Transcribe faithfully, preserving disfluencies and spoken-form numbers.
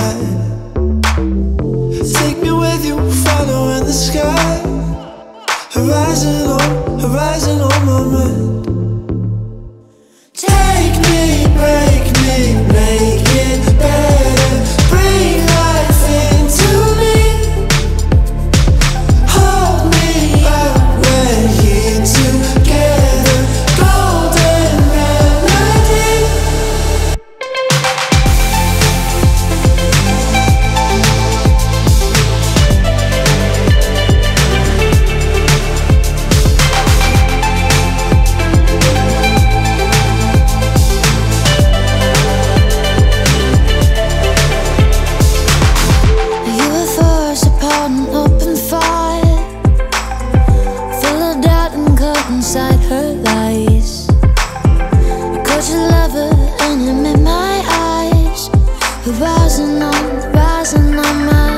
night. Take me with you, following the sky. Horizon on, horizon on my mind. Take me, break me, make it better. Bring life into me. Hold me up, we're here together. Golden melody. U F Os upon an open fire, full of doubt and caught inside her lies. I caught your lover and him in my eyes. Horizon on, rising on my